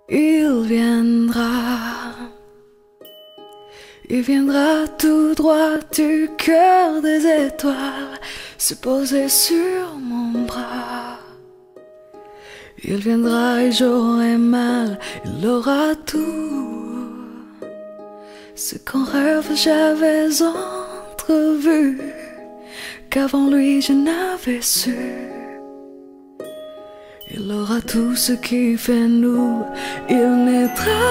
Il viendra tout droit du cœur des étoiles, se poser sur mon bras. Il viendra et j'aurai mal, il aura tout. Ce qu'en rêve j'avais entrevu, qu'avant lui je n'avais su. Il aura tout ce qui fait nous, il naîtra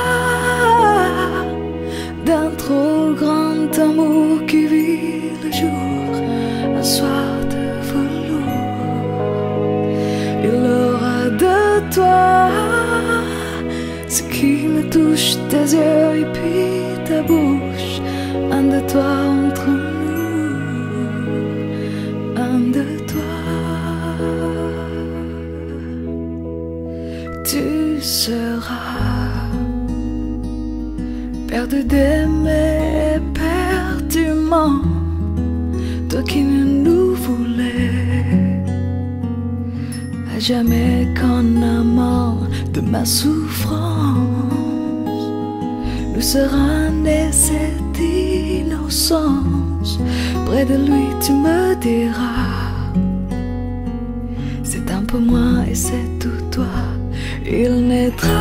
d'un trop grand amour qui vit le jour, un soir de velours. Il aura de toi ce qui me touche, tes yeux et puis ta bouche, un de toi entre nous, un de toi. Tu seras perdu d'aimer éperdument, toi qui ne nous voulais à jamais qu'en amant de ma souffrance. Nous sera née cette innocence, près de lui tu me diras, c'est un peu moi et c'est tout toi. Il naîtra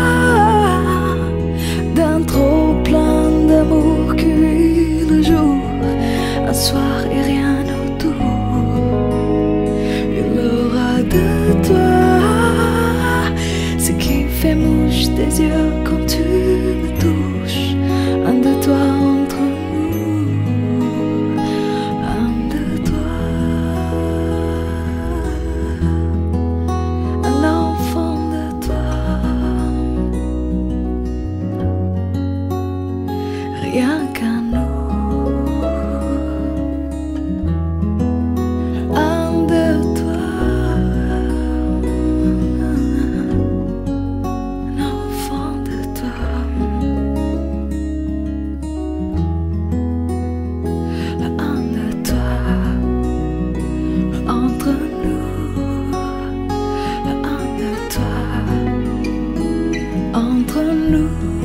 d'un trop plein d'amour qui vit le jour, un soir et rien autour. Il aura de toi ce qui fait mouche tes yeux quand tu me touches, un de toi entre nous, un de toi. Un enfant de toi, rien qu'à nous, un de toi, un enfant de toi, un de toi, entre nous, un de toi, entre nous.